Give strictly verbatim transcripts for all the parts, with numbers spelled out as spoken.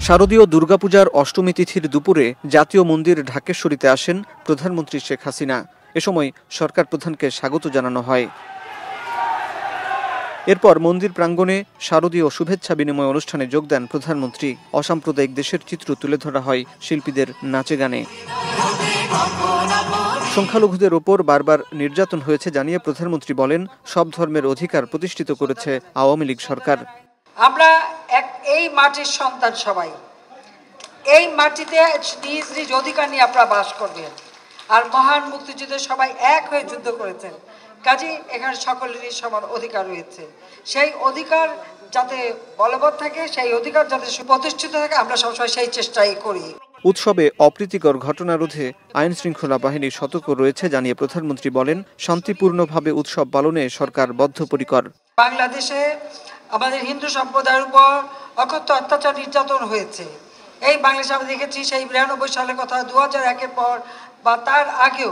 শারদীয় দুর্গাপূজার অষ্টমী তিথির দুপুরে জাতীয় মন্দির ঢাকেশ্বরীতে আসেন প্রধানমন্ত্রী শেখ হাসিনা। এ সময় সরকার প্রধানকে স্বাগত জানানো হয়। এরপর মন্দির প্রাঙ্গণে শারদীয় শুভেচ্ছা বিনিময় অনুষ্ঠানে যোগ দেন প্রধানমন্ত্রী। অসাম্প্রদায়িক দেশের চিত্র তুলে ধরা হয় শিল্পীদের নাচে গানে। সংখ্যালঘুদের ওপর বারবার নির্যাতন হয়েছে জানিয়ে প্রধানমন্ত্রী বলেন, সব ধর্মের অধিকার প্রতিষ্ঠিত করেছে আওয়ামী লীগ সরকার। আমরা এক এই মাটির সন্তান, সবাই এই মাটিতে নিজ নিজ অধিকার নিয়ে আপনারা বাস করবেন। আর মহান মুক্তিযুদ্ধে সবাই এক হয়ে যুদ্ধ করেছেন, কাজে এখানে সকলেরই সমান অধিকার রয়েছে। সেই অধিকার যাতে বলবৎ থাকে, সেই অধিকার যাতে প্রতিষ্ঠিত থাকে, আমরা সবসময় সেই চেষ্টাই করি। উৎসবে অপ্রীতিকর ঘটনা রোধে আইন শৃঙ্খলা বাহিনী সতর্ক রয়েছে জানিয়ে প্রধানমন্ত্রী বলেন, শান্তিপূর্ণভাবে উৎসব পালনে সরকার বদ্ধপরিকর। বাংলাদেশে আমাদের হিন্দু সম্প্রদায়ের উপর অকথ্য অত্যাচার নির্যাতন হয়েছে। এই বাংলাদেশে আমরা দেখেছি সেই বিরানব্বই সালের কথা, দু হাজার একের পর বা তার আগেও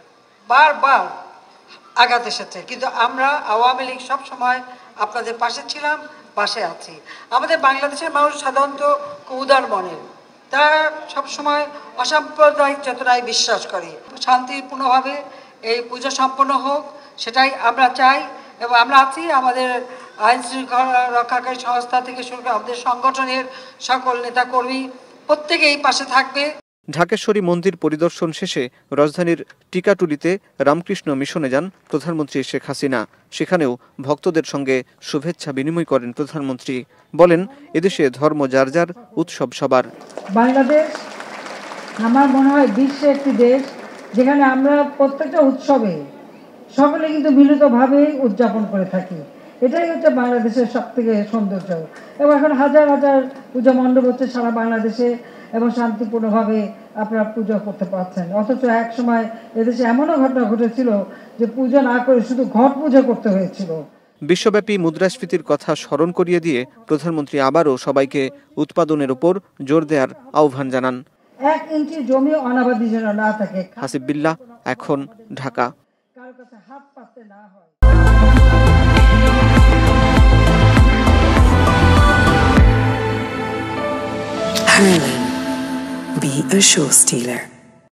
বারবার আঘাত এসেছে, কিন্তু আমরা আওয়ামী লীগ সবসময় আপনাদের পাশে ছিলাম, পাশে আছি। আমাদের বাংলাদেশের মানুষ সাধারণত উদার মনের, তারা সবসময় অসাম্প্রদায়িক চেতনায় বিশ্বাস করে। শান্তিপূর্ণভাবে এই পূজা সম্পন্ন হোক, সেটাই আমরা চাই এবং আমরা আছি। আমাদের আইন শৃঙ্খলা রক্ষাকারী সংস্থা থেকে শুরু করে আমাদের সংগঠনের সকল নেতাকর্মী প্রত্যেকেই পাশে থাকবে। ঢাকেশ্বরী মন্দির পরিদর্শন শেষে রাজধানীর টিকাটুলিতে রামকৃষ্ণ মিশনে যান প্রধানমন্ত্রী শেখ হাসিনা। সেখানেও ভক্তদের সঙ্গে শুভেচ্ছা বিনিময় করেন প্রধানমন্ত্রী। বলেন, এদেশে ধর্ম যার যার, উৎসব সবার। বাংলাদেশ আমার মনে হয় বিশ্বে একটি দেশ যেখানে আমরা প্রত্যেকটা উৎসবে সকলে কিন্তু মিলিতভাবে উদযাপন করে থাকি। এটাই হচ্ছে বাংলাদেশের সব থেকে সৌন্দর্য। এবং এখন হাজার হাজার পূজা মণ্ডপ হচ্ছে সারা বাংলাদেশে এবং শান্তিপূর্ণভাবে আপনারা পুজো করতে পারছেন। অথচ এক সময় এদেশে এমনও ঘটনা ঘটেছিল যে পুজো না করে শুধু ঘট পুজো করতে হয়েছিল। বিশ্বব্যাপী মুদ্রাস্ফীতির কথা স্মরণ করিয়ে দিয়ে প্রধানমন্ত্রী আবারও সবাইকে উৎপাদনের উপর জোর দেওয়ার আহ্বান জানান। এক ইঞ্চি জমি অনাবাদি যেন না থাকে। হাসিব বিল্লাহ, এখন, ঢাকা। কারো কাছে হাত পাততে না হয়। Harlan, be a show stealer.